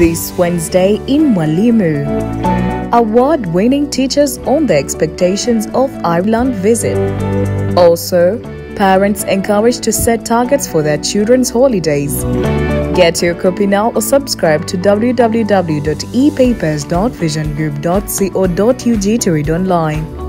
this Wednesday in Mwalimu. Award-winning teachers on the expectations of Ireland visit. Also, parents encouraged to set targets for their children's holidays. Get your copy now or subscribe to www.epapers.visiongroup.co.ug to read online.